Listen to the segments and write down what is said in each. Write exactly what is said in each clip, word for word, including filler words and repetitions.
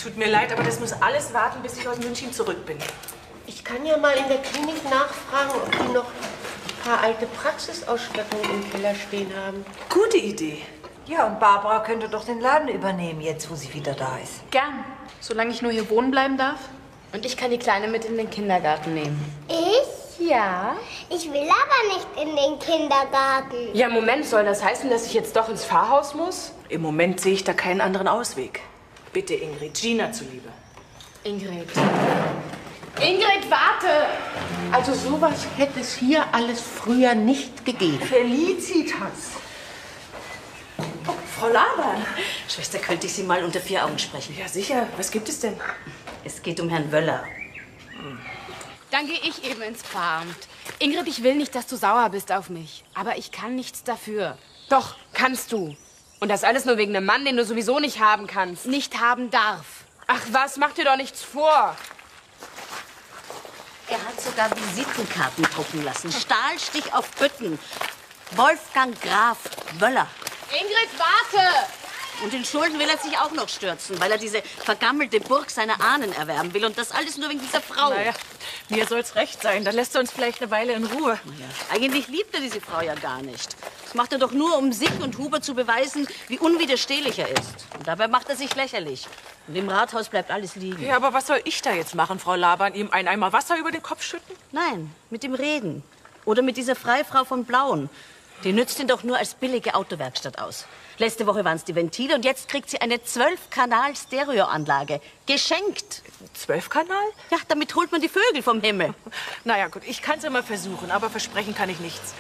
Tut mir leid, aber das muss alles warten, bis ich aus München zurück bin. Ich kann ja mal in der Klinik nachfragen, ob die noch ein paar alte Praxisausstattungen im Keller stehen haben. Gute Idee. Ja, und Barbara könnte doch den Laden übernehmen, jetzt wo sie wieder da ist. Gern, solange ich nur hier wohnen bleiben darf. Und ich kann die Kleine mit in den Kindergarten nehmen. Ich? Ja. Ich will aber nicht in den Kindergarten. Ja, Moment, soll das heißen, dass ich jetzt doch ins Pfarrhaus muss? Im Moment sehe ich da keinen anderen Ausweg. Bitte, Ingrid, Gina zuliebe. Ingrid. Ingrid, warte! Also sowas hätte es hier alles früher nicht gegeben. Felicitas. Oh, Frau Laban. Schwester, könnte ich Sie mal unter vier Augen sprechen? Ja, sicher. Was gibt es denn? Es geht um Herrn Wöller. Dann gehe ich eben ins Pfarramt. Ingrid, ich will nicht, dass du sauer bist auf mich. Aber ich kann nichts dafür. Doch, kannst du. Und das alles nur wegen einem Mann, den du sowieso nicht haben kannst. Nicht haben darf. Ach was, mach dir doch nichts vor. Er hat sogar Visitenkarten drucken lassen. Stahlstich auf Bütten. Wolfgang Graf Wöller. Ingrid, warte! Und in Schulden will er sich auch noch stürzen, weil er diese vergammelte Burg seiner Ahnen erwerben will. Und das alles nur wegen dieser Frau. Naja, mir soll's recht sein. Dann lässt er uns vielleicht eine Weile in Ruhe. Naja, eigentlich liebt er diese Frau ja gar nicht. Das macht er doch nur, um sich und Huber zu beweisen, wie unwiderstehlich er ist. Und dabei macht er sich lächerlich. Und im Rathaus bleibt alles liegen. Ja, aber was soll ich da jetzt machen, Frau Laban? Ihm einen Eimer Wasser über den Kopf schütten? Nein, mit ihm reden. Oder mit dieser Freifrau von Blauen. Die nützt ihn doch nur als billige Autowerkstatt aus. Letzte Woche waren es die Ventile und jetzt kriegt sie eine zwölf-Kanal-Stereoanlage. Geschenkt. Zwölf-Kanal? Ja, damit holt man die Vögel vom Himmel. Naja, gut, ich kann's immer versuchen, aber versprechen kann ich nichts.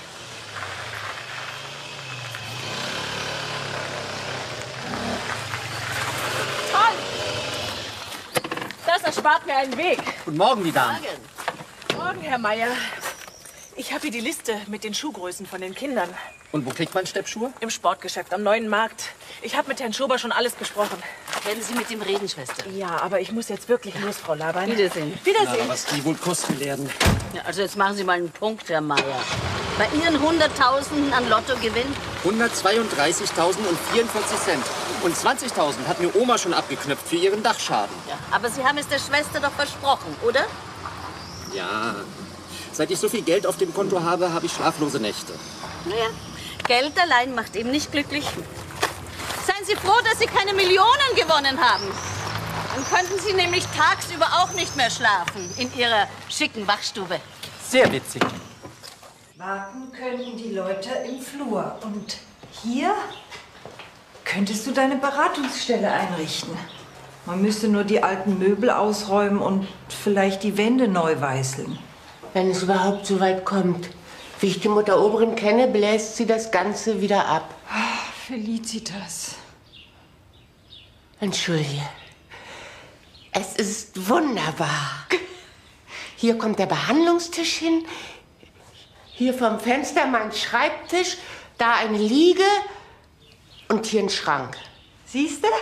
Toll! Das erspart mir einen Weg. Guten Morgen, die Damen. Morgen. Morgen, Herr Meier. Ich habe hier die Liste mit den Schuhgrößen von den Kindern. Und wo kriegt man Steppschuhe? Im Sportgeschäft am Neuen Markt. Ich habe mit Herrn Schober schon alles besprochen. Werden Sie mit ihm reden, Schwester? Ja, aber ich muss jetzt wirklich los, Frau Laban. Wiedersehen. Wiedersehen. Na, was die wohl kosten werden. Ja, also jetzt machen Sie mal einen Punkt, Herr Meier. Bei Ihren Hunderttausenden an Lottogewinn? hundertzweiunddreißigtausend und vierundvierzig Cent. Und zwanzigtausend hat mir Oma schon abgeknüpft für ihren Dachschaden. Ja, aber Sie haben es der Schwester doch versprochen, oder? Ja, seit ich so viel Geld auf dem Konto habe, habe ich schlaflose Nächte. Naja, Geld allein macht eben nicht glücklich. Seien Sie froh, dass Sie keine Millionen gewonnen haben. Dann könnten Sie nämlich tagsüber auch nicht mehr schlafen in Ihrer schicken Wachstube. Sehr witzig. Warten könnten die Leute im Flur. Und hier könntest du deine Beratungsstelle einrichten. Man müsste nur die alten Möbel ausräumen und vielleicht die Wände neu weißeln. Wenn es überhaupt so weit kommt. Wie ich die Mutter Oberin kenne, bläst sie das Ganze wieder ab. Ach, Felicitas. Entschuldige. Es ist wunderbar. Hier kommt der Behandlungstisch hin. Hier vom Fenster mein Schreibtisch. Da eine Liege. Und hier ein Schrank. Siehst du?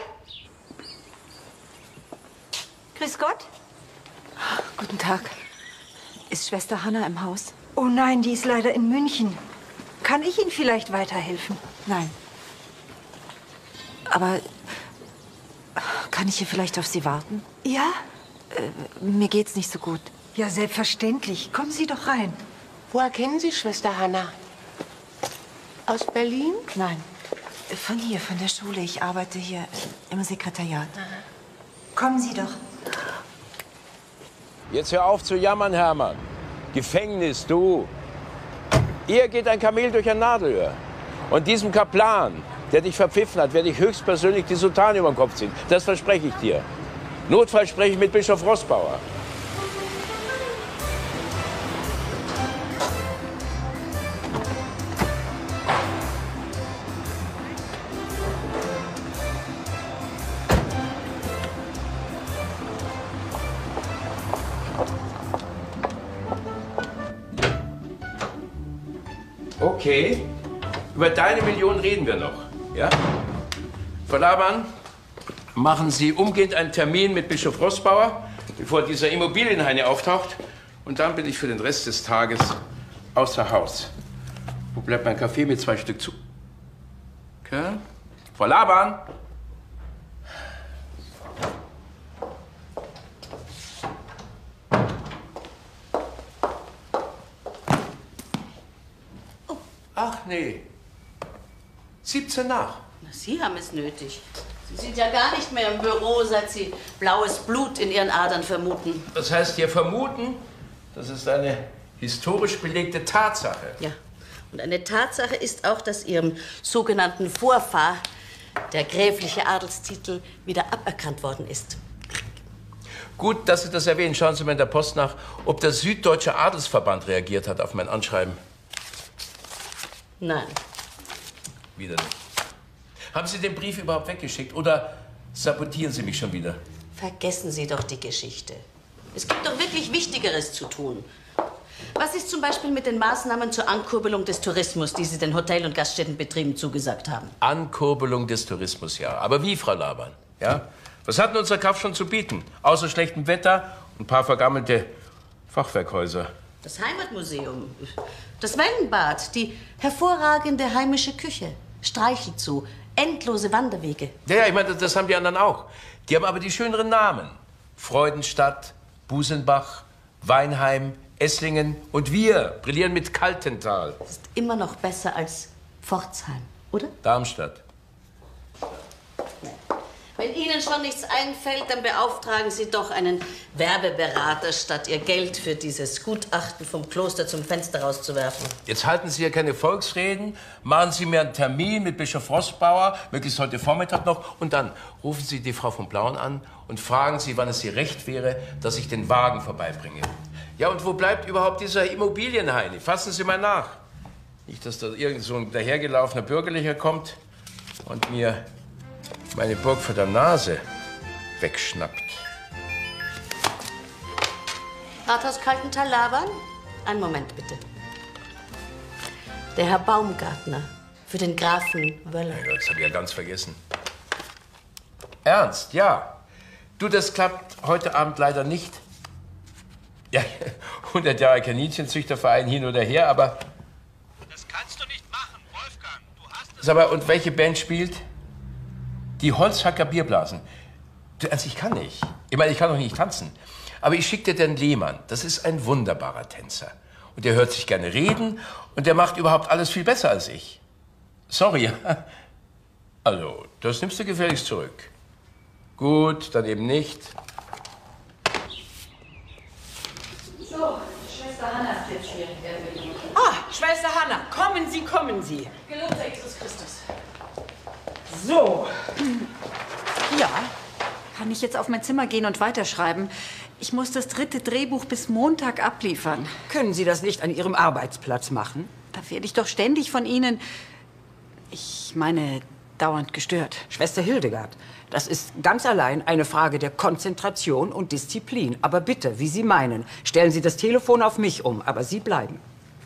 Grüß Gott. Guten Tag. Ist Schwester Hanna im Haus? Oh nein, die ist leider in München. Kann ich Ihnen vielleicht weiterhelfen? Nein. Aber kann ich hier vielleicht auf Sie warten? Ja? Äh, mir geht's nicht so gut. Ja, selbstverständlich. Kommen Sie doch rein. Woher kennen Sie Schwester Hanna? Aus Berlin? Nein. Von hier, von der Schule. Ich arbeite hier im Sekretariat. Kommen Sie doch. Jetzt hör auf zu jammern, Hermann. Gefängnis, du. Ihr geht ein Kamel durch ein Nadelöhr. Und diesem Kaplan, der dich verpfiffen hat, werde ich höchstpersönlich die Soutane über den Kopf ziehen. Das verspreche ich dir. Notfall spreche ich mit Bischof Rossbauer. Okay, über deine Million reden wir noch, ja? Frau Laban, machen Sie umgehend einen Termin mit Bischof Rossbauer, bevor dieser Immobilienheini auftaucht. Und dann bin ich für den Rest des Tages außer Haus. Wo bleibt mein Kaffee mit zwei Stück zu? Okay. Frau Laban! Nee. siebzehn nach. Na, Sie haben es nötig. Sie sind ja gar nicht mehr im Büro, seit Sie blaues Blut in Ihren Adern vermuten. Das heißt, wir vermuten, das ist eine historisch belegte Tatsache. Ja. Und eine Tatsache ist auch, dass Ihrem sogenannten Vorfahr der gräfliche Adelstitel wieder aberkannt worden ist. Gut, dass Sie das erwähnen. Schauen Sie mal in der Post nach, ob der Süddeutsche Adelsverband reagiert hat auf mein Anschreiben. Nein. Wieder nicht. Haben Sie den Brief überhaupt weggeschickt oder sabotieren Sie mich schon wieder? Vergessen Sie doch die Geschichte. Es gibt doch wirklich Wichtigeres zu tun. Was ist zum Beispiel mit den Maßnahmen zur Ankurbelung des Tourismus, die Sie den Hotel- und Gaststättenbetrieben zugesagt haben? Ankurbelung des Tourismus, ja. Aber wie, Frau Laban? Ja? Was hat denn unser Kaff schon zu bieten? Außer schlechtem Wetter und ein paar vergammelte Fachwerkhäuser. Das Heimatmuseum, das Wellenbad, die hervorragende heimische Küche, Streichelzoo, endlose Wanderwege. Ja, ja, ich meine, das haben die anderen auch. Die haben aber die schöneren Namen. Freudenstadt, Busenbach, Weinheim, Esslingen und wir brillieren mit Kaltental. Das ist immer noch besser als Pforzheim, oder? Darmstadt. Wenn Ihnen schon nichts einfällt, dann beauftragen Sie doch einen Werbeberater, statt Ihr Geld für dieses Gutachten vom Kloster zum Fenster rauszuwerfen. Jetzt halten Sie ja keine Volksreden, machen Sie mir einen Termin mit Bischof Rossbauer, möglichst heute Vormittag noch, und dann rufen Sie die Frau von Blauen an und fragen Sie, wann es ihr recht wäre, dass ich den Wagen vorbeibringe. Ja, und wo bleibt überhaupt dieser Immobilienheini? Fassen Sie mal nach. Nicht, dass da irgend so ein dahergelaufener Bürgerlicher kommt und mir meine Burg vor der Nase wegschnappt. Rathaus Kaltental Laban? Einen Moment, bitte. Der Herr Baumgartner für den Grafen Wöller. Mein Gott, das habe ich ja ganz vergessen. Ernst, ja. Du, das klappt heute Abend leider nicht. Ja, hundert Jahre Kaninchenzüchterverein hin oder her, aber... Das kannst du nicht machen, Wolfgang. Du hast es... Sag mal, und welche Band spielt? Die Holzhacker Bierblasen. Du, also ich kann nicht. Ich meine, ich kann doch nicht tanzen. Aber ich schicke dir den Lehmann. Das ist ein wunderbarer Tänzer. Und der hört sich gerne reden und der macht überhaupt alles viel besser als ich. Sorry. Also, das nimmst du gefälligst zurück. Gut, dann eben nicht. So, Schwester Hanna ist jetzt hier. Ah, Schwester Hanna, kommen Sie, kommen Sie. Gelobt sei Jesus Christus. So. Ja, kann ich jetzt auf mein Zimmer gehen und weiterschreiben? Ich muss das dritte Drehbuch bis Montag abliefern. Können Sie das nicht an Ihrem Arbeitsplatz machen? Da werde ich doch ständig von Ihnen, ich meine, dauernd gestört. Schwester Hildegard, das ist ganz allein eine Frage der Konzentration und Disziplin. Aber bitte, wie Sie meinen, stellen Sie das Telefon auf mich um, aber Sie bleiben.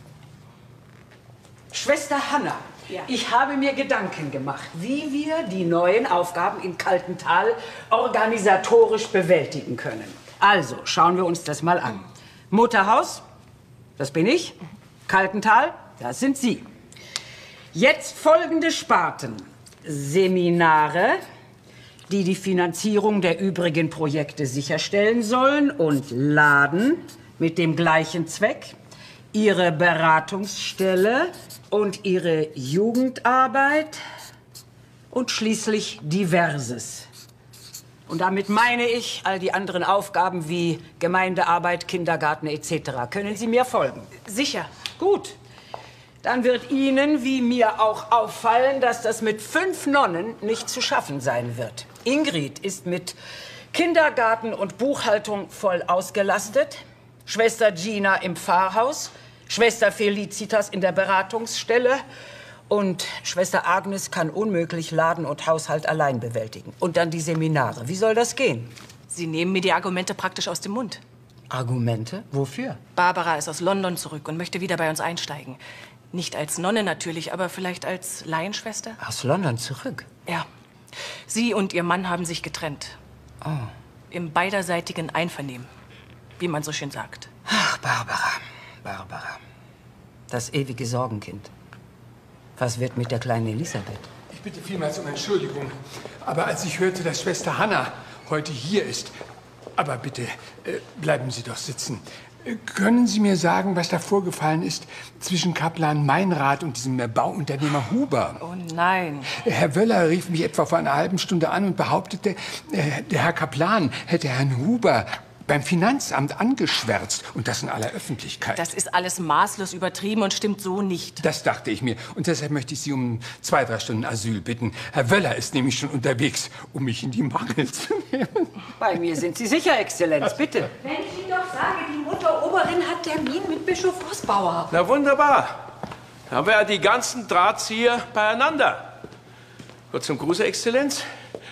Schwester Hanna, ja. Ich habe mir Gedanken gemacht, wie wir die neuen Aufgaben in Kaltental organisatorisch bewältigen können. Also, schauen wir uns das mal an. Mutterhaus, das bin ich. Kaltental, das sind Sie. Jetzt folgende Sparten. Seminare, die die Finanzierung der übrigen Projekte sicherstellen sollen, und Laden mit dem gleichen Zweck. Ihre Beratungsstelle und Ihre Jugendarbeit und schließlich Diverses. Und damit meine ich all die anderen Aufgaben wie Gemeindearbeit, Kindergarten et cetera. Können Sie mir folgen? Sicher. Gut. Dann wird Ihnen wie mir auch auffallen, dass das mit fünf Nonnen nicht zu schaffen sein wird. Ingrid ist mit Kindergarten und Buchhaltung voll ausgelastet. Schwester Gina im Pfarrhaus, Schwester Felicitas in der Beratungsstelle und Schwester Agnes kann unmöglich Laden und Haushalt allein bewältigen. Und dann die Seminare. Wie soll das gehen? Sie nehmen mir die Argumente praktisch aus dem Mund. Argumente? Wofür? Barbara ist aus London zurück und möchte wieder bei uns einsteigen. Nicht als Nonne natürlich, aber vielleicht als Laienschwester. Aus London zurück? Ja. Sie und ihr Mann haben sich getrennt. Oh. Im beiderseitigen Einvernehmen, wie man so schön sagt. Ach, Barbara, Barbara. Das ewige Sorgenkind. Was wird mit der kleinen Elisabeth? Ich bitte vielmals um Entschuldigung, aber als ich hörte, dass Schwester Hanna heute hier ist... Aber bitte, äh, bleiben Sie doch sitzen. Können Sie mir sagen, was da vorgefallen ist zwischen Kaplan Meinrad und diesem Bauunternehmer Huber? Oh nein. Herr Wöller rief mich etwa vor einer halben Stunde an und behauptete, äh, der Herr Kaplan hätte Herrn Huber beim Finanzamt angeschwärzt und das in aller Öffentlichkeit. Das ist alles maßlos übertrieben und stimmt so nicht. Das dachte ich mir. Und deshalb möchte ich Sie um zwei, drei Stunden Asyl bitten. Herr Wöller ist nämlich schon unterwegs, um mich in die Mangel zu nehmen. Bei mir sind Sie sicher, Exzellenz, bitte. Wenn ich Ihnen doch sage, die Mutter Oberin hat Termin mit Bischof Roßbauer. Na wunderbar. Da haben wir ja die ganzen Drahtzieher beieinander. Gott zum Gruße, Exzellenz.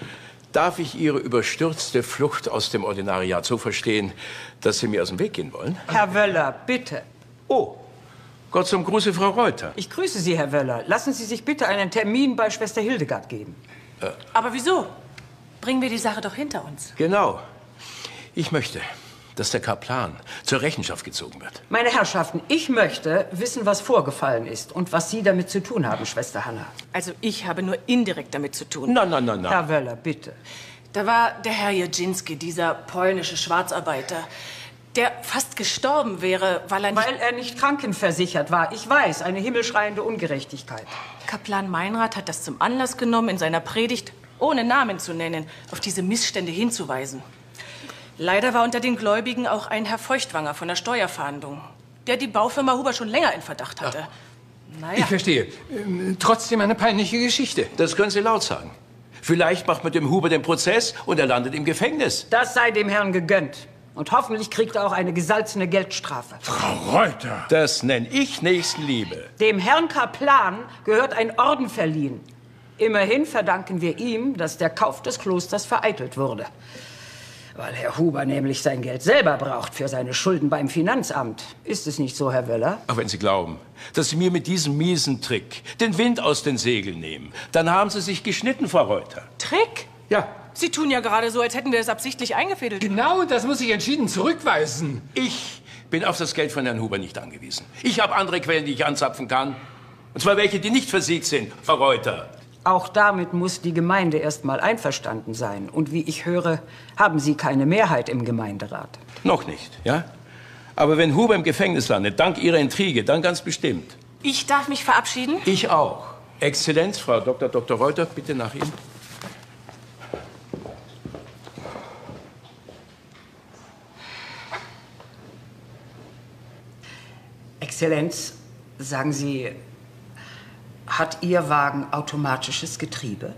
Darf ich Ihre überstürzte Flucht aus dem Ordinariat so verstehen, dass Sie mir aus dem Weg gehen wollen? Herr Wöller, bitte. Oh, Gott zum Gruße, Frau Reuter. Ich grüße Sie, Herr Wöller. Lassen Sie sich bitte einen Termin bei Schwester Hildegard geben. Äh, Aber wieso? Bringen wir die Sache doch hinter uns. genau. Ich möchte, dass der Kaplan zur Rechenschaft gezogen wird. Meine Herrschaften, ich möchte wissen, was vorgefallen ist und was Sie damit zu tun haben, Schwester Hanna. Also ich habe nur indirekt damit zu tun. Nein, nein, nein, nein. Herr Wöller, bitte. Da war der Herr Jedzynski, dieser polnische Schwarzarbeiter, der fast gestorben wäre, weil er nicht... Weil er nicht krankenversichert war. Ich weiß, eine himmelschreiende Ungerechtigkeit. Kaplan Meinrad hat das zum Anlass genommen, in seiner Predigt, ohne Namen zu nennen, auf diese Missstände hinzuweisen. Leider war unter den Gläubigen auch ein Herr Feuchtwanger von der Steuerfahndung, der die Baufirma Huber schon länger in Verdacht hatte. Naja. Ich verstehe. Ähm, trotzdem eine peinliche Geschichte. Das können Sie laut sagen. Vielleicht macht man dem Huber den Prozess und er landet im Gefängnis. Das sei dem Herrn gegönnt. Und hoffentlich kriegt er auch eine gesalzene Geldstrafe. Frau Reuter! Das nenne ich Nächstenliebe. Dem Herrn Kaplan gehört ein Orden verliehen. Immerhin verdanken wir ihm, dass der Kauf des Klosters vereitelt wurde. Weil Herr Huber nämlich sein Geld selber braucht für seine Schulden beim Finanzamt. Ist es nicht so, Herr Wöller? Ach, wenn Sie glauben, dass Sie mir mit diesem miesen Trick den Wind aus den Segeln nehmen, dann haben Sie sich geschnitten, Frau Reuter. Trick? Ja. Sie tun ja gerade so, als hätten wir es absichtlich eingefädelt. Genau, das muss ich entschieden zurückweisen. Ich bin auf das Geld von Herrn Huber nicht angewiesen. Ich habe andere Quellen, die ich anzapfen kann. Und zwar welche, die nicht versiegt sind, Frau Reuter. Auch damit muss die Gemeinde erst mal einverstanden sein. Und wie ich höre, haben Sie keine Mehrheit im Gemeinderat. Noch nicht, ja? Aber wenn Huber im Gefängnis landet, dank Ihrer Intrige, dann ganz bestimmt. Ich darf mich verabschieden? Ich auch. Exzellenz, Frau Doktor Doktor Reuter, bitte nach Ihnen. Exzellenz, sagen Sie, hat Ihr Wagen automatisches Getriebe?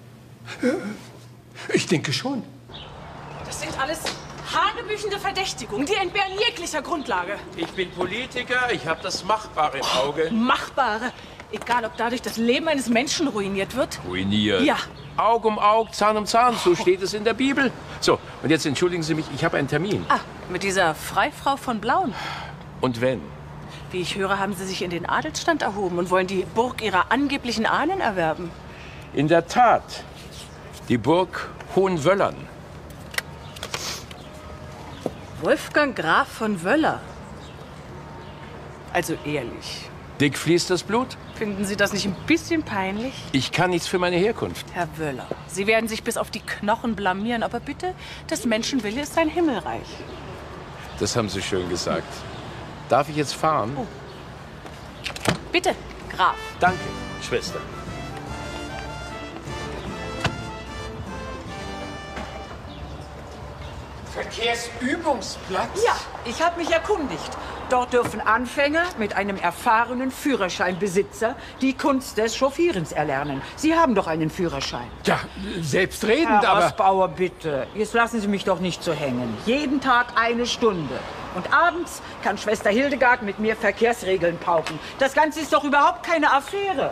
Ich denke schon. Das sind alles hanebüchende Verdächtigungen, die entbehren jeglicher Grundlage. Ich bin Politiker, ich habe das Machbare im Auge. Machbare? Egal, ob dadurch das Leben eines Menschen ruiniert wird? Ruiniert? Ja. Aug um Aug, Zahn um Zahn, so steht es in der Bibel. So, und jetzt entschuldigen Sie mich, ich habe einen Termin. Ah, mit dieser Freifrau von Blauen. Und wenn? Wie ich höre, haben Sie sich in den Adelsstand erhoben und wollen die Burg Ihrer angeblichen Ahnen erwerben. In der Tat, die Burg Hohenwöllern. Wolfgang Graf von Wöller. Also ehrlich. Dick fließt das Blut? Finden Sie das nicht ein bisschen peinlich? Ich kann nichts für meine Herkunft. Herr Wöller, Sie werden sich bis auf die Knochen blamieren, aber bitte, des Menschen Wille ist sein Himmelreich. Das haben Sie schön gesagt. Darf ich jetzt fahren? Oh. Bitte, Graf. Danke, Schwester. Verkehrsübungsplatz? Ja, ich habe mich erkundigt. Dort dürfen Anfänger mit einem erfahrenen Führerscheinbesitzer die Kunst des Chauffierens erlernen. Sie haben doch einen Führerschein. Ja, selbstredend, Herr aber... Roßbauer, bitte. Jetzt lassen Sie mich doch nicht so hängen. Jeden Tag eine Stunde. Und abends kann Schwester Hildegard mit mir Verkehrsregeln pauken. Das Ganze ist doch überhaupt keine Affäre.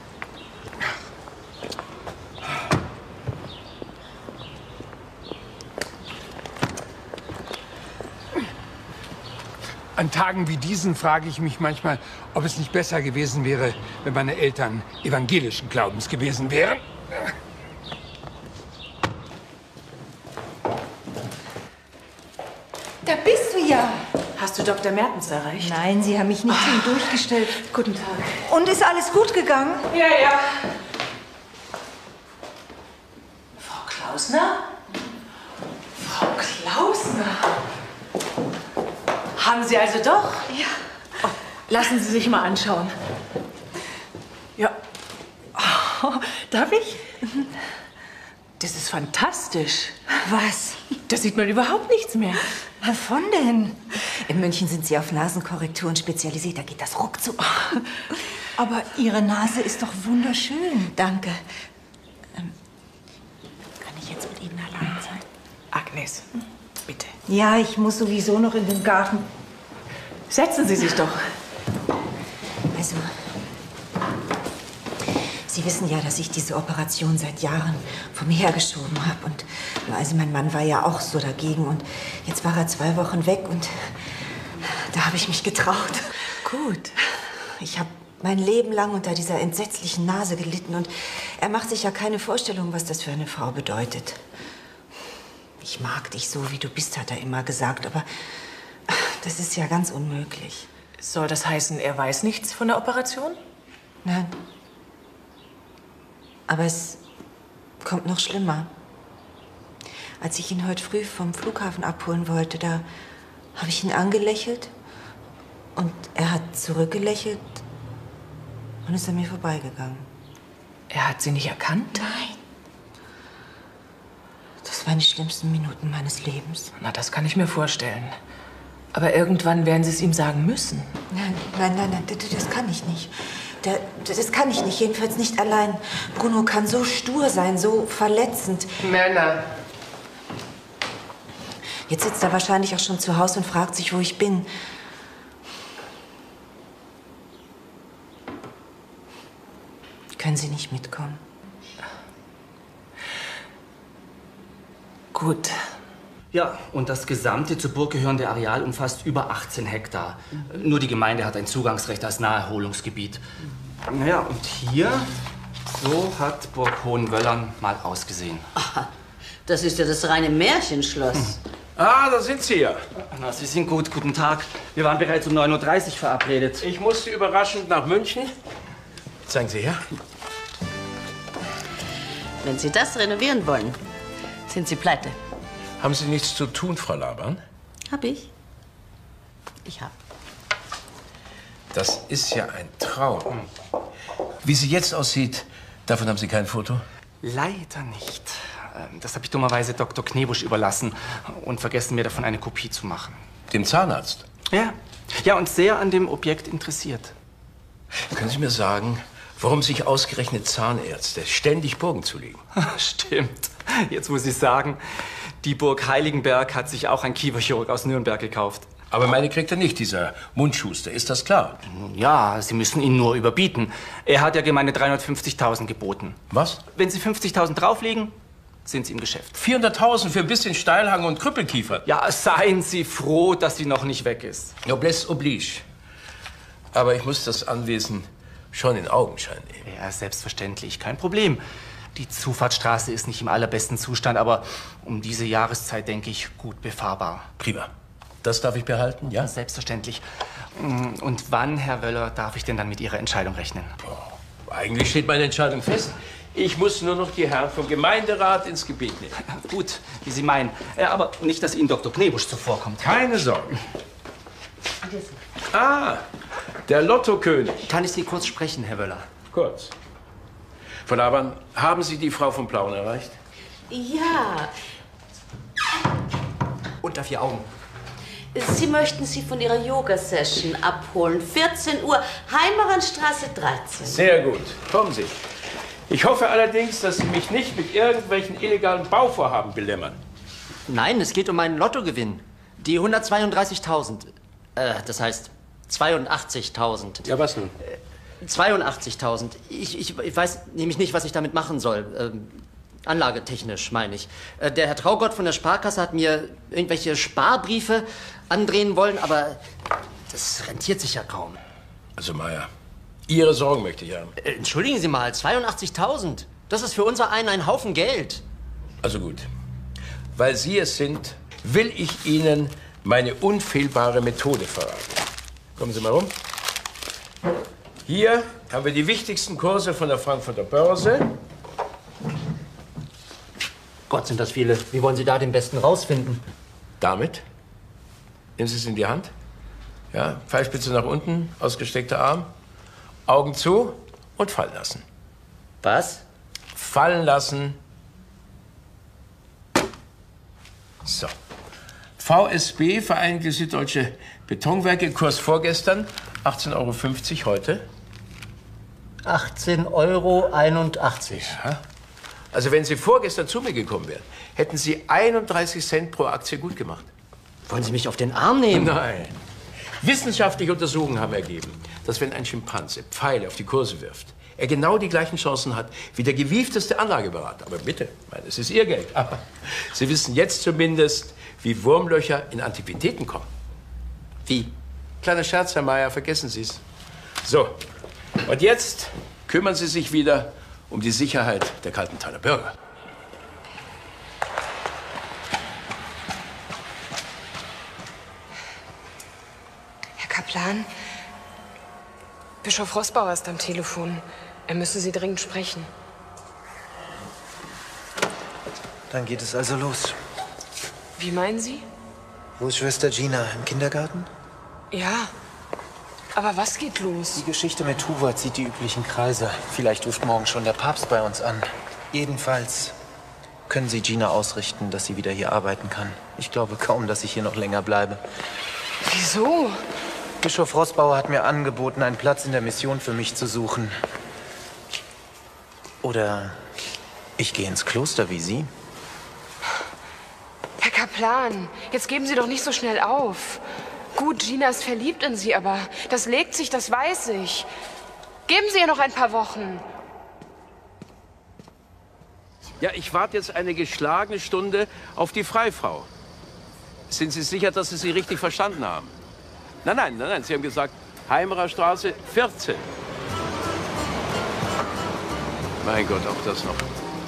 An Tagen wie diesen frage ich mich manchmal, ob es nicht besser gewesen wäre, wenn meine Eltern evangelischen Glaubens gewesen wären. Da bist du ja. Hast du Doktor Mertens erreicht? Nein, Sie haben mich nicht zu ihm durchgestellt. Guten Tag. Und ist alles gut gegangen? Ja, ja. Frau Klausner? Frau Klausner? haben Sie also doch? Ja. Oh, lassen Sie sich mal anschauen. Ja. Oh, darf ich? Das ist fantastisch. Was? Da sieht man überhaupt nichts mehr. Wovon denn? In München sind Sie auf Nasenkorrekturen spezialisiert. Da geht das ruckzuck. Aber Ihre Nase ist doch wunderschön. Danke. Ähm, kann ich jetzt mit Ihnen allein sein? Agnes, bitte. Ja, ich muss sowieso noch in den Garten. Setzen Sie sich doch. Also, Sie wissen ja, dass ich diese Operation seit Jahren vor mir hergeschoben habe. Und also mein Mann war ja auch so dagegen. Und jetzt war er zwei Wochen weg und da habe ich mich getraut. Gut. Ich habe mein Leben lang unter dieser entsetzlichen Nase gelitten. Und er macht sich ja keine Vorstellung, was das für eine Frau bedeutet. Ich mag dich so, wie du bist, hat er immer gesagt. Aber das ist ja ganz unmöglich. Soll das heißen, er weiß nichts von der Operation? Nein. Aber es kommt noch schlimmer. Als ich ihn heute früh vom Flughafen abholen wollte, da habe ich ihn angelächelt und er hat zurückgelächelt und ist an mir vorbeigegangen. Er hat Sie nicht erkannt? Nein. Das waren die schlimmsten Minuten meines Lebens. Na, das kann ich mir vorstellen. Aber irgendwann werden Sie es ihm sagen müssen. Nein, nein, nein, nein, das, das kann ich nicht. Der, das kann ich nicht, jedenfalls nicht allein. Bruno kann so stur sein, so verletzend. Männer. Jetzt sitzt er wahrscheinlich auch schon zu Hause und fragt sich, wo ich bin. Können Sie nicht mitkommen? Gut. Ja, und das gesamte zur Burg gehörende Areal umfasst über achtzehn Hektar. Nur die Gemeinde hat ein Zugangsrecht als Naherholungsgebiet. Naja, und hier, so hat Burg Hohenwöllern mal ausgesehen. Aha, das ist ja das reine Märchenschloss. Hm. Ah, da sind Sie ja. Na, Sie sind gut. Guten Tag. Wir waren bereits um neun Uhr dreißig verabredet. Ich musste überraschend nach München. Zeigen Sie her. Wenn Sie das renovieren wollen, sind Sie pleite. Haben Sie nichts zu tun, Frau Laban? Hab ich. Ich hab. Das ist ja ein Traum. Wie sie jetzt aussieht, davon haben Sie kein Foto? Leider nicht. Das habe ich dummerweise Doktor Knebusch überlassen und vergessen, mir davon eine Kopie zu machen. Dem Zahnarzt? Ja. Ja, und sehr an dem Objekt interessiert. Können Sie mir sagen, warum sich ausgerechnet Zahnärzte ständig Burgen zulegen? Stimmt. Jetzt muss ich sagen, die Burg Heiligenberg hat sich auch ein Kieferchirurg aus Nürnberg gekauft. Aber meine kriegt er nicht, dieser Mundschuster. Ist das klar? Ja, Sie müssen ihn nur überbieten. Er hat ja gemeine dreihundertfünfzigtausend geboten. Was? Wenn Sie fünfzigtausend drauflegen, sind Sie im Geschäft. vierhunderttausend für ein bisschen Steilhang und Krüppelkiefer? Ja, seien Sie froh, dass sie noch nicht weg ist. Noblesse oblige. Aber ich muss das Anwesen schon in Augenschein nehmen. Ja, selbstverständlich. Kein Problem. Die Zufahrtsstraße ist nicht im allerbesten Zustand, aber um diese Jahreszeit, denke ich, gut befahrbar. Prima. Das darf ich behalten, ja? Selbstverständlich. Und wann, Herr Wöller, darf ich denn dann mit Ihrer Entscheidung rechnen? Oh, eigentlich steht meine Entscheidung fest. Ich muss nur noch die Herren vom Gemeinderat ins Gebet nehmen. Gut, wie Sie meinen. Aber nicht, dass Ihnen Doktor Knebusch zuvorkommt. Keine Sorge. Ah, der Lottokönig. Kann ich Sie kurz sprechen, Herr Wöller? Kurz. Frau Laban, haben Sie die Frau von Plauen erreicht? Ja. Unter vier Augen. Sie möchten sie von ihrer Yoga-Session abholen. vierzehn Uhr, Heimeranstraße dreizehn. Sehr gut. Kommen Sie. Ich hoffe allerdings, dass Sie mich nicht mit irgendwelchen illegalen Bauvorhaben belämmern. Nein, es geht um einen Lottogewinn. Die hundertzweiunddreißigtausend. Äh, das heißt zweiundachtzigtausend. Ja, was nun? zweiundachtzigtausend. Ich, ich, ich weiß nämlich nicht, was ich damit machen soll. Ähm, anlagetechnisch, meine ich. Äh, der Herr Traugott von der Sparkasse hat mir irgendwelche Sparbriefe andrehen wollen, aber das rentiert sich ja kaum. Also, Meier, Ihre Sorgen möchte ich haben. Äh, entschuldigen Sie mal, zweiundachtzigtausend. Das ist für unser einen ein Haufen Geld. Also gut. Weil Sie es sind, will ich Ihnen meine unfehlbare Methode verraten. Kommen Sie mal rum. Hier haben wir die wichtigsten Kurse von der Frankfurter Börse. Gott, sind das viele. Wie wollen Sie da den besten rausfinden? Damit? Nehmen Sie es in die Hand. Ja, Pfeilspitze nach unten, ausgestreckter Arm, Augen zu und fallen lassen. Was? Fallen lassen. So. V S B, Vereinigte Süddeutsche Betonwerke, Kurs vorgestern, achtzehn Euro fünfzig heute. achtzehn Euro einundachtzig. Ja. Also wenn Sie vorgestern zu mir gekommen wären, hätten Sie einunddreißig Cent pro Aktie gut gemacht. Wollen Sie mich auf den Arm nehmen? Nein. Wissenschaftliche Untersuchungen haben ergeben, dass wenn ein Schimpanse Pfeile auf die Kurse wirft, er genau die gleichen Chancen hat wie der gewiefteste Anlageberater. Aber bitte, ich meine, es ist Ihr Geld. Aber Sie wissen jetzt zumindest, wie Wurmlöcher in Antiquitäten kommen. Wie? Kleiner Scherz, Herr Mayer, vergessen Sie es. So, und jetzt kümmern Sie sich wieder um die Sicherheit der Kaltenthaler Bürger. Herr Kaplan, Bischof Roßbauer ist am Telefon. Er müsse Sie dringend sprechen. Dann geht es also los. Wie meinen Sie? Wo ist Schwester Gina? Im Kindergarten? Ja, aber was geht los? Die Geschichte mit Hubert zieht die üblichen Kreise. Vielleicht ruft morgen schon der Papst bei uns an. Jedenfalls können Sie Gina ausrichten, dass sie wieder hier arbeiten kann. Ich glaube kaum, dass ich hier noch länger bleibe. Wieso? Bischof Roßbauer hat mir angeboten, einen Platz in der Mission für mich zu suchen. Oder ich gehe ins Kloster wie Sie. Herr Kaplan, jetzt geben Sie doch nicht so schnell auf. Gut, Gina ist verliebt in Sie, aber das legt sich, das weiß ich. Geben Sie ihr noch ein paar Wochen. Ja, ich warte jetzt eine geschlagene Stunde auf die Freifrau. Sind Sie sicher, dass Sie sie richtig verstanden haben? Nein, nein, nein, nein. Sie haben gesagt, Heimerer Straße vierzehn. Mein Gott, auch das noch.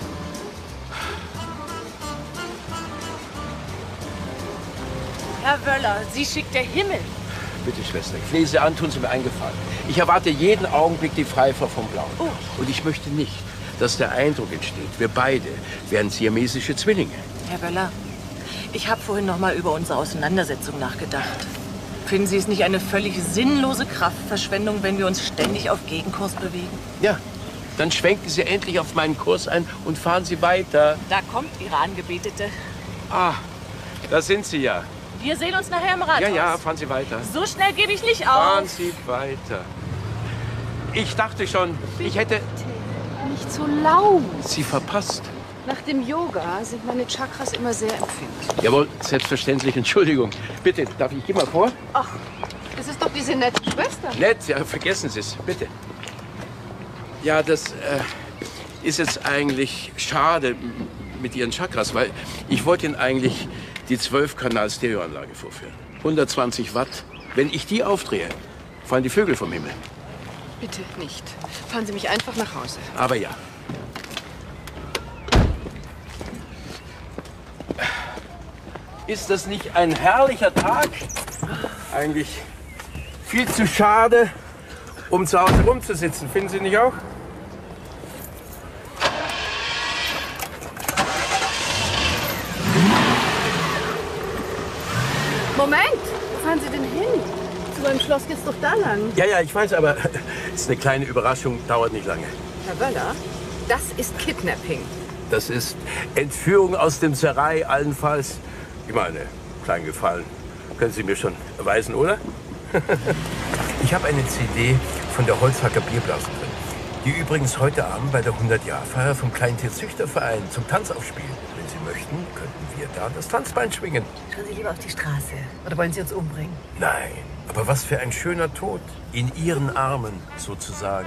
Herr Wöller, Sie schickt der Himmel. Bitte, Schwester, ich flehe Sie an, tun Sie mir einen Gefallen. Ich erwarte jeden Augenblick die Freifrau vom Blauen. Oh. Und ich möchte nicht, dass der Eindruck entsteht, wir beide wären siamesische Zwillinge. Herr Wöller, ich habe vorhin noch mal über unsere Auseinandersetzung nachgedacht. Finden Sie es nicht eine völlig sinnlose Kraftverschwendung, wenn wir uns ständig auf Gegenkurs bewegen? Ja, dann schwenken Sie endlich auf meinen Kurs ein und fahren Sie weiter. Da kommt Ihre Angebetete. Ah, da sind Sie ja. Wir sehen uns nachher im Rathaus. Ja, ja, fahren Sie weiter. So schnell gebe ich nicht auf. Fahren Sie weiter. Ich dachte schon, ich hätte... Nicht so laut. Sie verpasst. Nach dem Yoga sind meine Chakras immer sehr empfindlich. Jawohl, selbstverständlich. Entschuldigung. Bitte, darf ich? Geh mal vor. Ach, das ist doch diese nette Schwester. Nett, ja, vergessen Sie es. Bitte. Ja, das äh, ist jetzt eigentlich schade mit Ihren Chakras, weil ich wollte Ihnen eigentlich die zwölf Kanal Stereoanlage vorführen. hundertzwanzig Watt. Wenn ich die aufdrehe, fallen die Vögel vom Himmel. Bitte nicht. Fahren Sie mich einfach nach Hause. Aber ja. Ist das nicht ein herrlicher Tag? Eigentlich viel zu schade, um zu Hause rumzusitzen. Finden Sie nicht auch? Moment, wo fahren Sie denn hin? Zu meinem Schloss geht's doch da lang. Ja, ja, ich weiß, aber es ist eine kleine Überraschung, dauert nicht lange. Herr Wöller, das ist Kidnapping. Das ist Entführung aus dem Serai allenfalls. Ich meine, kleinen Gefallen können Sie mir schon erweisen, oder? Ich habe eine C D von der Holzhacker Bierblasen drin, die übrigens heute Abend bei der hundert-Jahr-Feier vom Kleintierzüchterverein zum Tanz aufspielen. Wenn Sie möchten, könnten wir da das Tanzbein schwingen. Schauen Sie lieber auf die Straße. Oder wollen Sie uns umbringen? Nein, aber was für ein schöner Tod. In Ihren Armen sozusagen.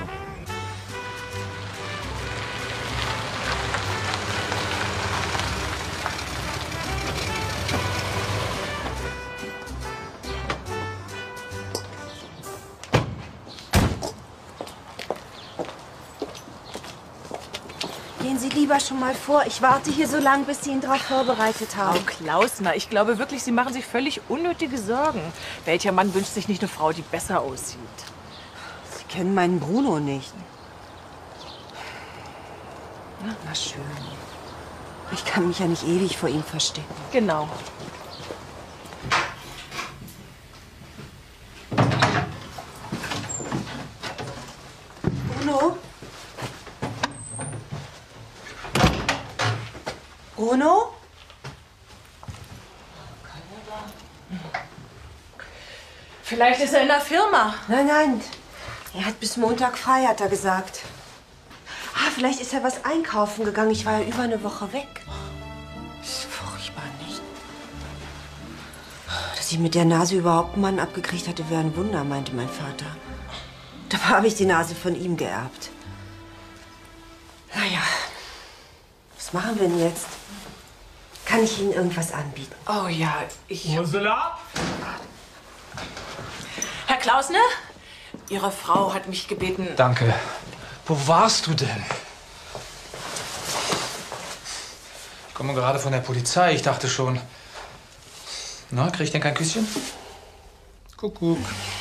Gehen Sie lieber schon mal vor. Ich warte hier so lange, bis Sie ihn darauf vorbereitet haben. Frau Klausner, ich glaube wirklich, Sie machen sich völlig unnötige Sorgen. Welcher Mann wünscht sich nicht eine Frau, die besser aussieht? Sie kennen meinen Bruno nicht. Na, na schön. Ich kann mich ja nicht ewig vor ihm verstecken. Genau. Bruno? Vielleicht ist er in der Firma. Nein, nein. Er hat bis Montag frei, hat er gesagt. Ah, vielleicht ist er was einkaufen gegangen. Ich war ja über eine Woche weg. Das ist furchtbar, nicht? Dass ich mit der Nase überhaupt einen Mann abgekriegt hatte, wäre ein Wunder, meinte mein Vater. Dabei habe ich die Nase von ihm geerbt. Naja, was machen wir denn jetzt? Kann ich Ihnen irgendwas anbieten? Oh ja, ich... Ursula? Herr Klausner, Ihre Frau hat mich gebeten... Danke. Wo warst du denn? Ich komme gerade von der Polizei. Ich dachte schon... Na, krieg ich denn kein Küsschen? Kuckuck.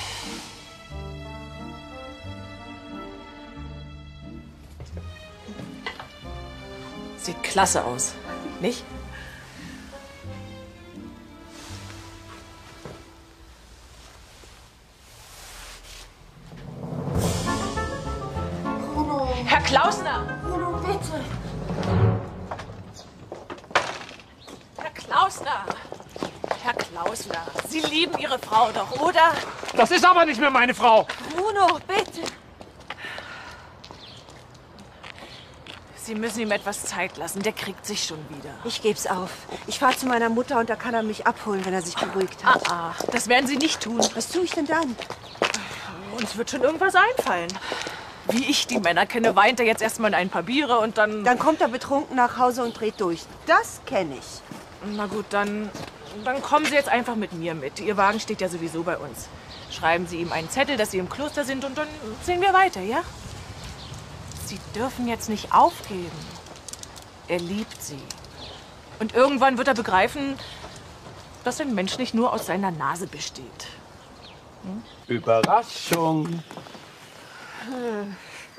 Sieht klasse aus, nicht? Bruno. Herr Klausner! Bruno, bitte. Herr Klausner! Herr Klausner, Sie lieben Ihre Frau doch, oder? Das ist aber nicht mehr meine Frau. Bruno, bitte! Sie müssen ihm etwas Zeit lassen. Der kriegt sich schon wieder. Ich geb's auf. Ich fahre zu meiner Mutter und da kann er mich abholen, wenn er sich beruhigt hat. Ah, ah, das werden Sie nicht tun. Was tue ich denn dann? Uns wird schon irgendwas einfallen. Wie ich die Männer kenne, weint er jetzt erstmal in ein paar Biere und dann... Dann kommt er betrunken nach Hause und dreht durch. Das kenne ich. Na gut, dann, dann kommen Sie jetzt einfach mit mir mit. Ihr Wagen steht ja sowieso bei uns. Schreiben Sie ihm einen Zettel, dass Sie im Kloster sind und dann sehen wir weiter, ja? Sie dürfen jetzt nicht aufgeben. Er liebt Sie. Und irgendwann wird er begreifen, dass ein Mensch nicht nur aus seiner Nase besteht. Hm? Überraschung. Hm.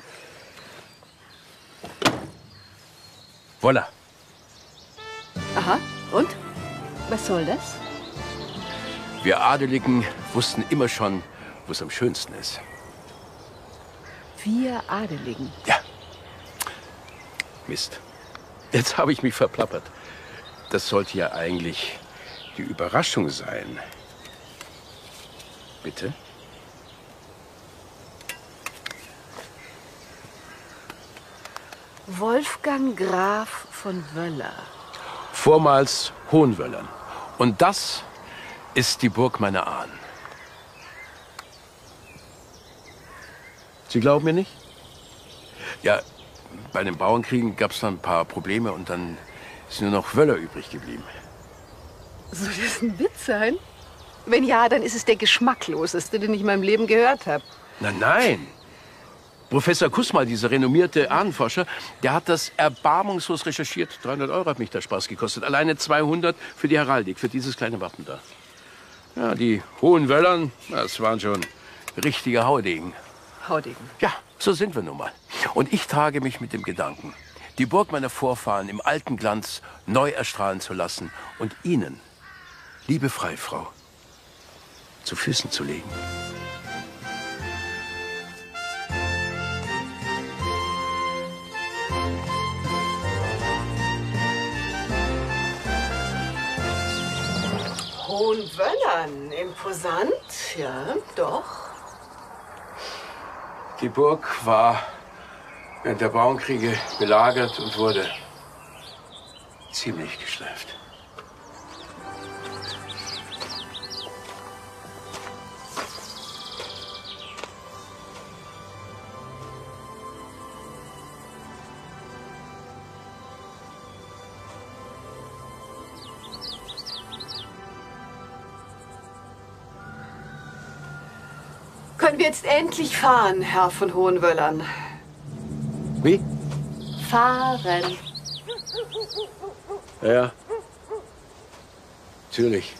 Voila. Aha, und? Was soll das? Wir Adeligen wussten immer schon, wo es am schönsten ist. Wir Adeligen? Ja. Mist. Jetzt habe ich mich verplappert. Das sollte ja eigentlich die Überraschung sein. Bitte? Wolfgang Graf von Wöller. Vormals Hohenwöllern. Und das ist die Burg meiner Ahnen. Sie glauben mir nicht? Ja, bei den Bauernkriegen gab es dann ein paar Probleme und dann ist nur noch Wöller übrig geblieben. Soll das ein Witz sein? Wenn ja, dann ist es der geschmackloseste, den ich in meinem Leben gehört habe. Nein, nein. Professor Kussmaul, dieser renommierte Ahnenforscher, der hat das erbarmungslos recherchiert. dreihundert Euro hat mich der Spaß gekostet. Alleine zweihundert für die Heraldik, für dieses kleine Wappen da. Ja, die Hohenwöllern, das waren schon richtige Haudegen. Haudegen. Ja, so sind wir nun mal. Und ich trage mich mit dem Gedanken, die Burg meiner Vorfahren im alten Glanz neu erstrahlen zu lassen und Ihnen, liebe Freifrau, zu Füßen zu legen. Hohenwöllern, imposant, ja, doch. Die Burg war während der Bauernkriege belagert und wurde ziemlich geschleift. Können wir jetzt endlich fahren, Herr von Hohenwöllern? Wie? Fahren. Ja. Natürlich.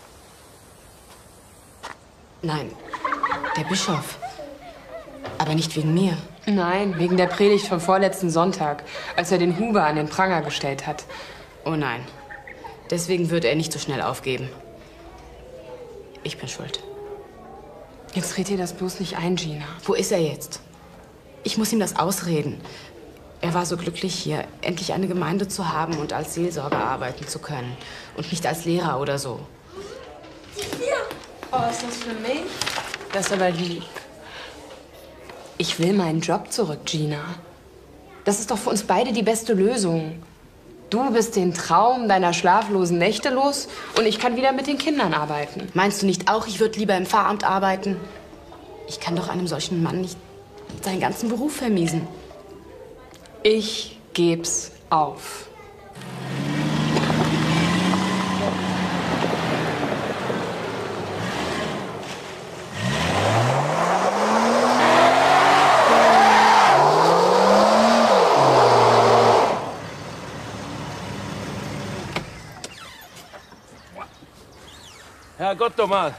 Nein, der Bischof. Aber nicht wegen mir. Nein, wegen der Predigt vom vorletzten Sonntag, als er den Huber an den Pranger gestellt hat. Oh nein. Deswegen wird er nicht so schnell aufgeben. Ich bin schuld. Jetzt red dir das bloß nicht ein, Gina. Wo ist er jetzt? Ich muss ihm das ausreden. Er war so glücklich, hier endlich eine Gemeinde zu haben und als Seelsorger arbeiten zu können. Und nicht als Lehrer oder so. Hier. Oh, ist das für mich? Das ist aber lieb. Ich will meinen Job zurück, Gina. Das ist doch für uns beide die beste Lösung. Du bist den Traum deiner schlaflosen Nächte los und ich kann wieder mit den Kindern arbeiten. Meinst du nicht auch, ich würde lieber im Pfarramt arbeiten? Ich kann doch einem solchen Mann nicht seinen ganzen Beruf vermiesen. Ich geb's auf. Herrgott nochmal.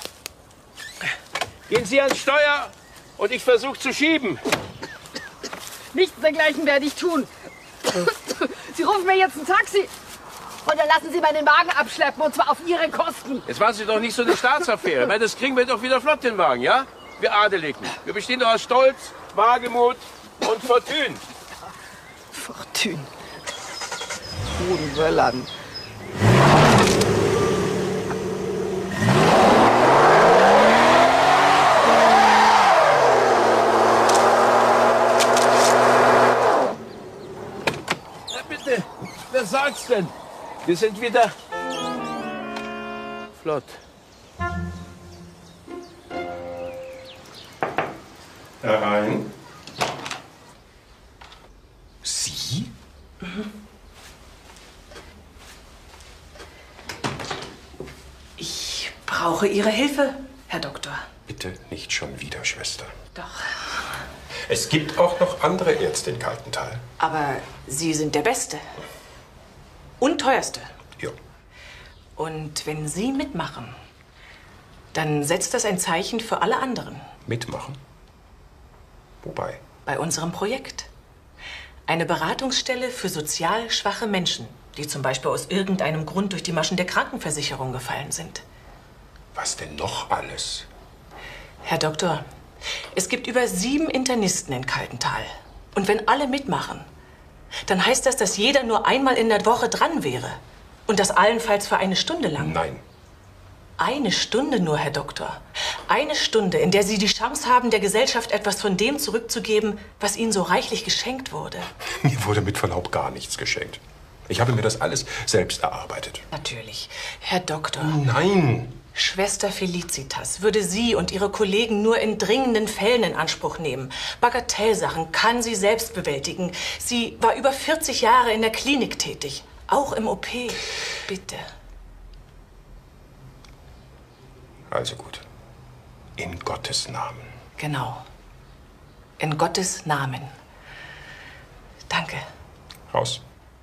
Gehen Sie ans Steuer und ich versuche zu schieben. Nichts dergleichen werde ich tun. Sie rufen mir jetzt ein Taxi. Und dann lassen Sie meinen Wagen abschleppen, und zwar auf Ihre Kosten. Jetzt machen Sie doch nicht so eine Staatsaffäre, weil das kriegen wir doch wieder flott, den Wagen, ja? Wir Adeligen. Wir bestehen doch aus Stolz, Wagemut und Fortune. Fortune. Hohenwöllern. Wer sagt's denn? Wir sind wieder flott. Herein. Sie? Mhm. Ich brauche Ihre Hilfe, Herr Doktor. Bitte nicht schon wieder, Schwester. Doch. Es gibt auch noch andere Ärzte in Kaltental. Aber Sie sind der Beste. Und teuerste. Ja. Und wenn Sie mitmachen, dann setzt das ein Zeichen für alle anderen. Mitmachen? Wobei? Bei unserem Projekt. Eine Beratungsstelle für sozial schwache Menschen, die zum Beispiel aus irgendeinem Grund durch die Maschen der Krankenversicherung gefallen sind. Was denn noch alles? Herr Doktor, es gibt über sieben Internisten in Kaltental. Und wenn alle mitmachen, dann heißt das, dass jeder nur einmal in der Woche dran wäre. Und das allenfalls für eine Stunde lang. Nein. Eine Stunde nur, Herr Doktor. Eine Stunde, in der Sie die Chance haben, der Gesellschaft etwas von dem zurückzugeben, was Ihnen so reichlich geschenkt wurde. Mir wurde mit Verlaub gar nichts geschenkt. Ich habe mir das alles selbst erarbeitet. Natürlich. Herr Doktor. Nein. Schwester Felicitas würde Sie und Ihre Kollegen nur in dringenden Fällen in Anspruch nehmen. Bagatellsachen kann sie selbst bewältigen. Sie war über vierzig Jahre in der Klinik tätig. Auch im O P. Bitte. Also gut. In Gottes Namen. Genau. In Gottes Namen. Danke. Raus.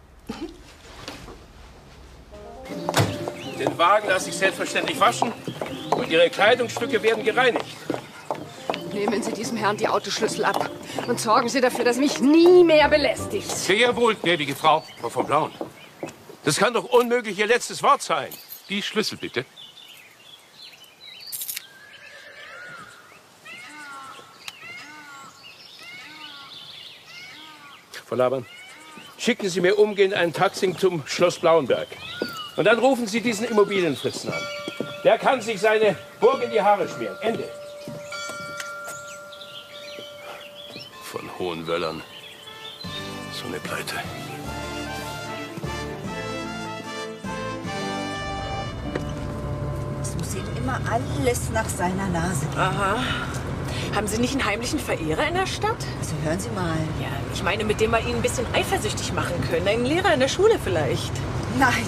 Den Wagen lasse ich selbstverständlich waschen und Ihre Kleidungsstücke werden gereinigt. Nehmen Sie diesem Herrn die Autoschlüssel ab und sorgen Sie dafür, dass mich nie mehr belästigt. Sehr wohl, gnädige Frau. Frau von Blauen. Das kann doch unmöglich Ihr letztes Wort sein. Die Schlüssel bitte. Frau Laban, schicken Sie mir umgehend ein Taxi zum Schloss Blauenberg. Und dann rufen Sie diesen Immobilienfritzen an. Der kann sich seine Burg in die Haare schmieren. Ende. Von Hohenwöllern. So eine Pleite. Es passiert immer alles nach seiner Nase. Aha. Haben Sie nicht einen heimlichen Verehrer in der Stadt? Also hören Sie mal. Ja, ich meine, mit dem wir ihn ein bisschen eifersüchtig machen können. Einen Lehrer in der Schule vielleicht. Nein.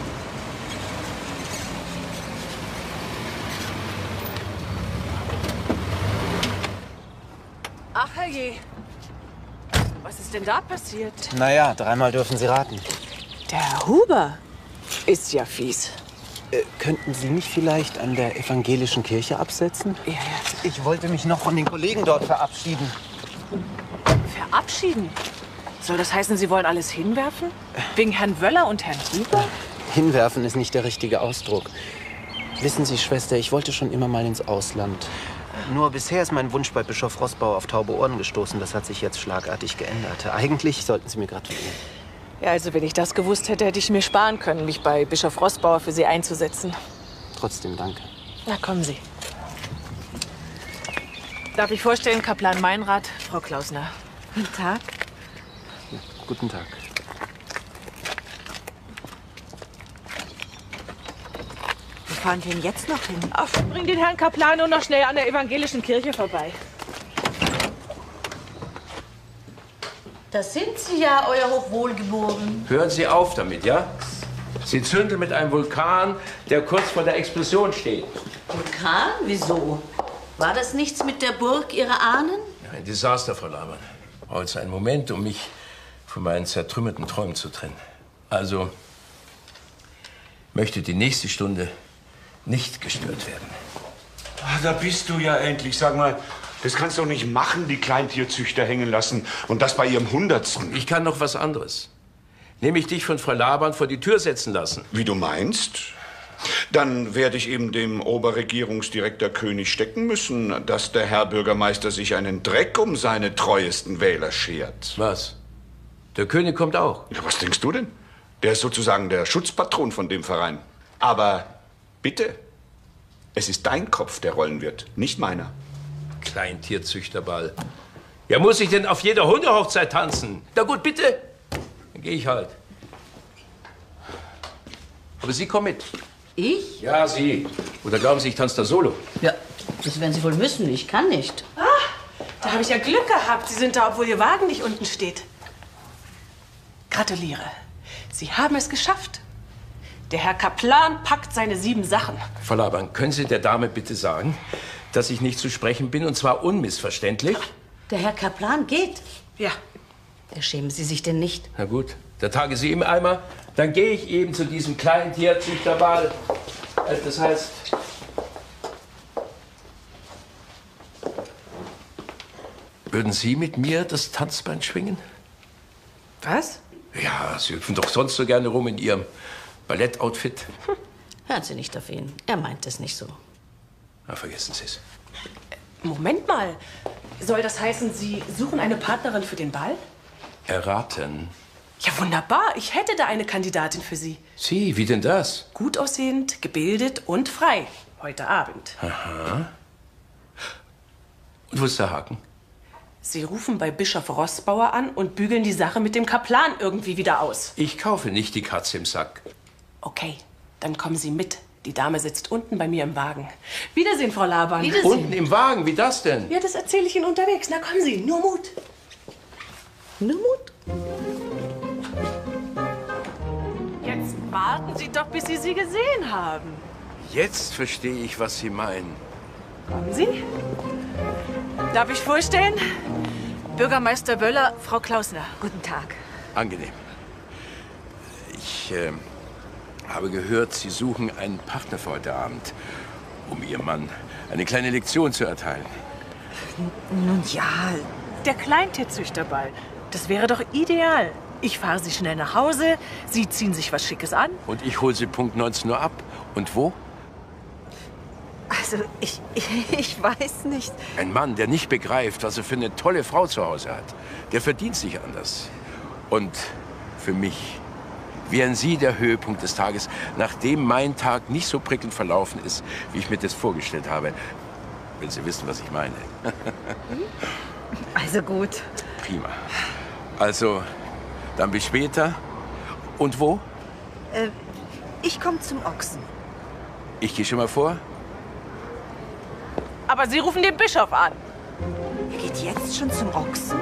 Ach, herrje. Was ist denn da passiert? Naja, dreimal dürfen Sie raten. Der Herr Huber ist ja fies. Äh, könnten Sie mich vielleicht an der evangelischen Kirche absetzen? Ja, ja. Ich wollte mich noch von den Kollegen dort verabschieden. Verabschieden? Soll das heißen, Sie wollen alles hinwerfen? Wegen Herrn Wöller und Herrn Huber? Hinwerfen ist nicht der richtige Ausdruck. Wissen Sie, Schwester, ich wollte schon immer mal ins Ausland. Nur bisher ist mein Wunsch bei Bischof Rossbauer auf taube Ohren gestoßen. Das hat sich jetzt schlagartig geändert. Eigentlich sollten Sie mir gratulieren. Ja, also wenn ich das gewusst hätte, hätte ich mir sparen können, mich bei Bischof Rossbauer für Sie einzusetzen. Trotzdem danke. Na, kommen Sie. Darf ich vorstellen, Kaplan Meinrad, Frau Klausner. Guten Tag. Ja, guten Tag. Wo fahren wir denn jetzt noch hin? Ach, bring den Herrn Kaplan nur noch schnell an der evangelischen Kirche vorbei. Das sind Sie ja, Euer Hochwohlgeboren. Hören Sie auf damit, ja? Sie zünden mit einem Vulkan, der kurz vor der Explosion steht. Vulkan? Wieso? War das nichts mit der Burg Ihrer Ahnen? Ein Desaster, Frau Lamann. Braucht jetzt einen Moment, um mich von meinen zertrümmerten Träumen zu trennen. Also möchte die nächste Stunde nicht gestört werden. Ah, da bist du ja endlich. Sag mal, das kannst du doch nicht machen, die Kleintierzüchter hängen lassen. Und das bei ihrem Hundertsten. Ich kann noch was anderes. Nämlich dich von Frau Laban vor die Tür setzen lassen. Wie du meinst? Dann werde ich eben dem Oberregierungsdirektor König stecken müssen, dass der Herr Bürgermeister sich einen Dreck um seine treuesten Wähler schert. Was? Der König kommt auch? Ja, was denkst du denn? Der ist sozusagen der Schutzpatron von dem Verein. Aber bitte, es ist dein Kopf, der rollen wird, nicht meiner. Kleintierzüchterball. Ja, muss ich denn auf jeder Hundehochzeit tanzen? Na gut, bitte. Dann gehe ich halt. Aber Sie kommen mit. Ich? Ja, Sie. Oder glauben Sie, ich tanze da solo? Ja, das werden Sie wohl müssen. Ich kann nicht. Ah, da habe ich ja Glück gehabt. Sie sind da, obwohl Ihr Wagen nicht unten steht. Gratuliere. Sie haben es geschafft. Der Herr Kaplan packt seine sieben Sachen. Frau Laban, können Sie der Dame bitte sagen, dass ich nicht zu sprechen bin, und zwar unmissverständlich? Der Herr Kaplan geht? Ja. Da schämen Sie sich denn nicht? Na gut, der Tag ist Sie im Eimer. Dann gehe ich eben zu diesem kleinen Tierzüchterball. Das heißt... Würden Sie mit mir das Tanzbein schwingen? Was? Ja, Sie hüpfen doch sonst so gerne rum in Ihrem Ballettoutfit. Hm. Hören Sie nicht auf ihn. Er meint es nicht so. Na, vergessen Sie es. Moment mal. Soll das heißen, Sie suchen eine Partnerin für den Ball? Erraten. Ja, wunderbar. Ich hätte da eine Kandidatin für Sie. Sie, wie denn das? Gut aussehend, gebildet und frei. Heute Abend. Aha. Und wo ist der Haken? Sie rufen bei Bischof Rossbauer an und bügeln die Sache mit dem Kaplan irgendwie wieder aus. Ich kaufe nicht die Katze im Sack. Okay, dann kommen Sie mit. Die Dame sitzt unten bei mir im Wagen. Wiedersehen, Frau Laban. Wiedersehen. Unten im Wagen? Wie das denn? Ja, das erzähle ich Ihnen unterwegs. Na, kommen Sie. Nur Mut. Nur Mut? Jetzt warten Sie doch, bis Sie sie gesehen haben. Jetzt verstehe ich, was Sie meinen. Kommen Sie. Darf ich vorstellen? Bürgermeister Böller, Frau Klausner. Guten Tag. Angenehm. Ich äh, habe gehört, Sie suchen einen Partner für heute Abend, um Ihrem Mann eine kleine Lektion zu erteilen. Nun ja. Der Kleintierzüchterball. Das wäre doch ideal. Ich fahre Sie schnell nach Hause, Sie ziehen sich was Schickes an. Und ich hole Sie Punkt neunzehn Uhr ab. Und wo? Also, ich, ich, ich weiß nicht. Ein Mann, der nicht begreift, was er für eine tolle Frau zu Hause hat, der verdient sich anders. Und für mich wären Sie der Höhepunkt des Tages, nachdem mein Tag nicht so prickelnd verlaufen ist, wie ich mir das vorgestellt habe. Wenn Sie wissen, was ich meine. Also gut. Prima. Also, dann bis später. Und wo? Äh, ich komme zum Ochsen. Ich gehe schon mal vor. Aber Sie rufen den Bischof an. Er geht jetzt schon zum Ochsen?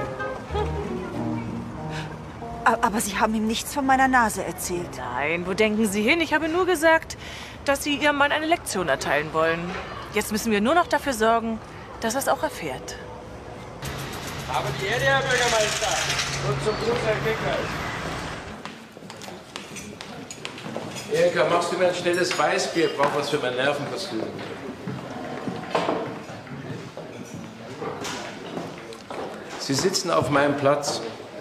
Aber Sie haben ihm nichts von meiner Nase erzählt. Nein, wo denken Sie hin? Ich habe nur gesagt, dass Sie Ihrem Mann eine Lektion erteilen wollen. Jetzt müssen wir nur noch dafür sorgen, dass er es auch erfährt. Aber die Erde, Herr Bürgermeister. Und zum Gruß, Herr Kickers. Erika, machst du mir ein schnelles Weißbier? Ich brauche was für mein Nervenkostüm. Sie sitzen auf meinem Platz.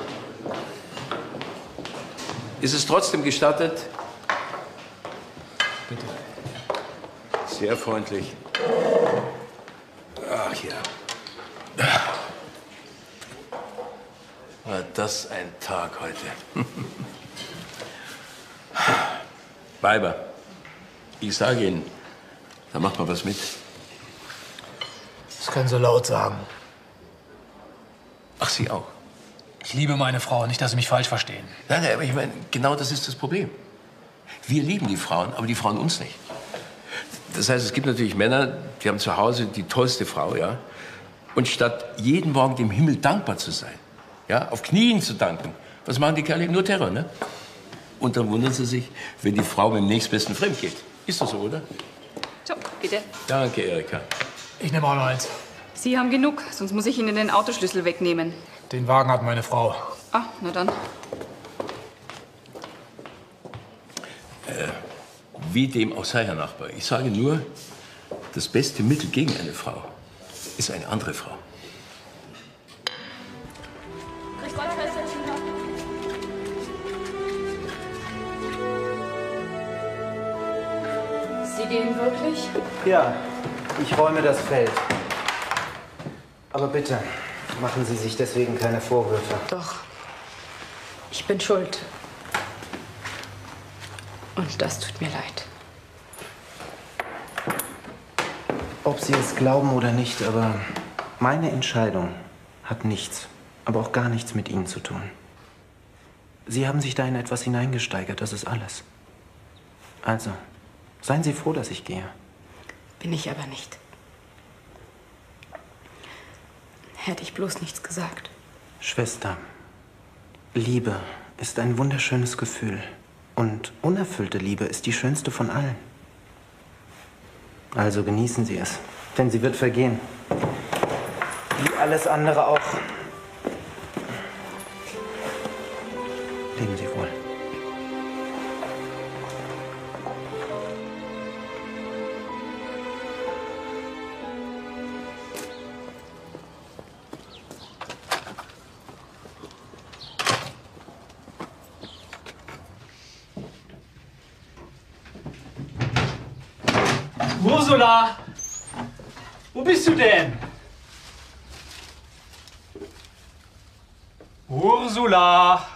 Ist es trotzdem gestattet? Bitte. Sehr freundlich. Ach, ja. War das ein Tag heute. Weiber, ich sage Ihnen, da macht man was mit. Das können Sie laut sagen. Ach, Sie auch? Ich liebe meine Frau, nicht, dass Sie mich falsch verstehen. Nein, nein, aber ich meine, genau das ist das Problem. Wir lieben die Frauen, aber die Frauen uns nicht. Das heißt, es gibt natürlich Männer, die haben zu Hause die tollste Frau, ja? Und statt jeden Morgen dem Himmel dankbar zu sein, ja, auf Knien zu danken, was machen die Kerle? Nur Terror, ne? Und dann wundern sie sich, wenn die Frau mit dem nächstbesten fremd geht. Ist das so, oder? So, bitte. Danke, Erika. Ich nehme auch noch eins. Sie haben genug, sonst muss ich Ihnen den Autoschlüssel wegnehmen. Den Wagen hat meine Frau. Ah, na dann. Äh, wie dem auch sei, Herr Nachbar. Ich sage nur, das beste Mittel gegen eine Frau ist eine andere Frau. Sie gehen wirklich? Ja, ich räume das Feld. Aber bitte, machen Sie sich deswegen keine Vorwürfe. Doch. Ich bin schuld. Und das tut mir leid. Ob Sie es glauben oder nicht, aber meine Entscheidung hat nichts, aber auch gar nichts mit Ihnen zu tun. Sie haben sich da in etwas hineingesteigert, das ist alles. Also, seien Sie froh, dass ich gehe. Bin ich aber nicht. Hätte ich bloß nichts gesagt. Schwester, Liebe ist ein wunderschönes Gefühl. Und unerfüllte Liebe ist die schönste von allen. Also genießen Sie es, denn sie wird vergehen. Wie alles andere auch. Leben Sie wohl. Ursula! Wo bist du denn? Ursula!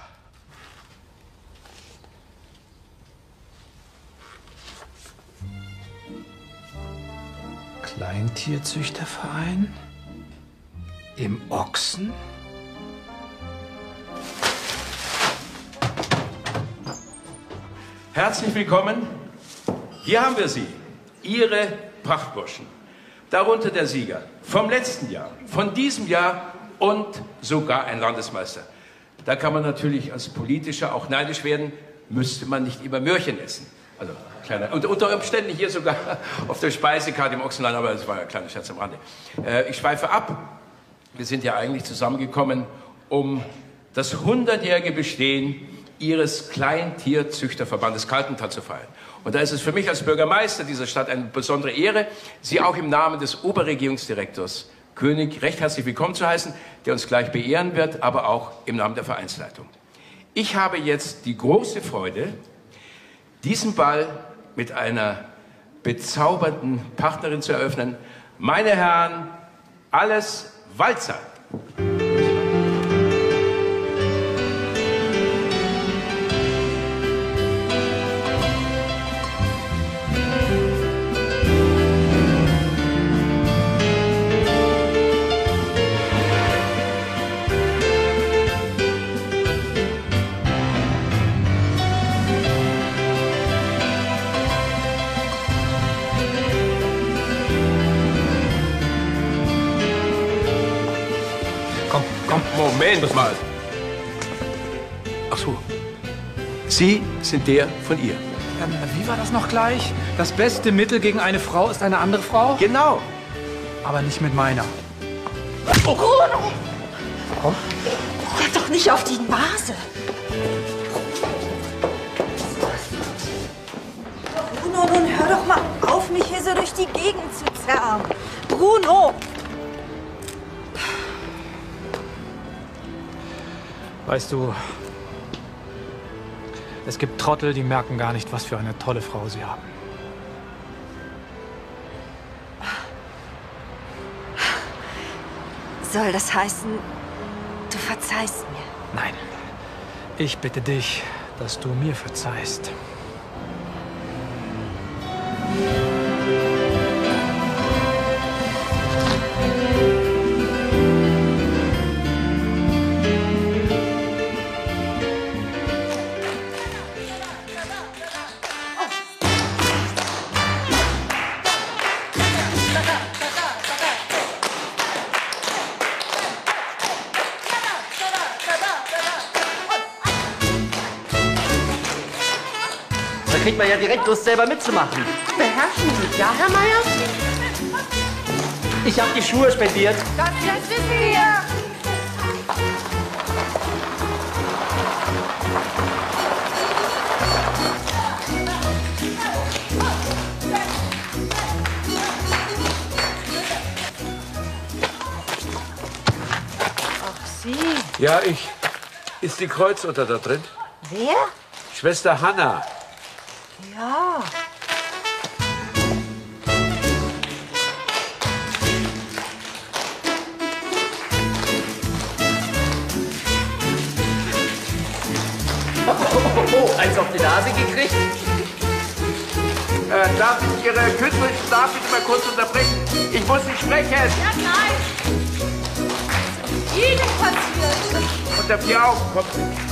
Kleintierzüchterverein? Im Ochsen? Herzlich willkommen. Hier haben wir sie. Ihre Prachtburschen. Darunter der Sieger vom letzten Jahr, von diesem Jahr und sogar ein Landesmeister. Da kann man natürlich als Politischer auch neidisch werden, müsste man nicht immer Möhrchen essen. Also kleiner, unter, unter Umständen hier sogar auf der Speisekarte im Ochsenland, aber das war ja ein kleiner Scherz am Rande. Äh, ich schweife ab. Wir sind ja eigentlich zusammengekommen, um das hundertjährige Bestehen Ihres Kleintierzüchterverbandes Kaltental zu feiern. Und da ist es für mich als Bürgermeister dieser Stadt eine besondere Ehre, Sie auch im Namen des Oberregierungsdirektors König recht herzlich willkommen zu heißen, der uns gleich beehren wird, aber auch im Namen der Vereinsleitung. Ich habe jetzt die große Freude, diesen Ball mit einer bezaubernden Partnerin zu eröffnen. Meine Herren, alles Walzer! Moment mal. Ach so. Sie sind der von ihr. Ähm, wie war das noch gleich? Das beste Mittel gegen eine Frau ist eine andere Frau? Genau. Aber nicht mit meiner. Oh. Bruno! Komm. Guck doch nicht auf die Nase. Bruno, nun hör doch mal auf, mich hier so durch die Gegend zu zerren. Bruno! Weißt du, es gibt Trottel, die merken gar nicht, was für eine tolle Frau sie haben. Soll das heißen, du verzeihst mir? Nein. Ich bitte dich, dass du mir verzeihst. Da kriegt man ja direkt Lust, selber mitzumachen. Beherrschen Sie, ja, Herr Meier? Ich habe die Schuhe spendiert. Das, das wissen wir. Ach, Sie. Ja, ich. Ist die Kreuzotter da drin? Wer? Schwester Hanna. Ja. Oh, oh, oh, eins auf die Nase gekriegt. Äh, darf ich Ihre künstlerischen Nachrichten mal kurz unterbrechen? Ich muss Sie sprechen. Ja, nein! Ihnen passiert! Unter vier Augen, kommt Sie.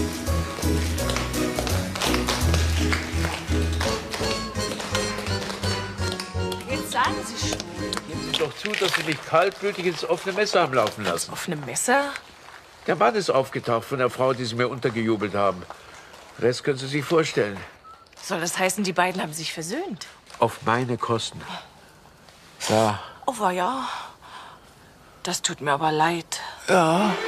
Jetzt sagen Sie schon. Geben Sie doch zu, dass Sie mich kaltblütig ins offene Messer haben laufen lassen. Offene Messer? Der Mann ist aufgetaucht von der Frau, die Sie mir untergejubelt haben. Den Rest können Sie sich vorstellen. Soll das heißen, die beiden haben sich versöhnt? Auf meine Kosten. Ja. Oh, war ja. Das tut mir aber leid. Ja.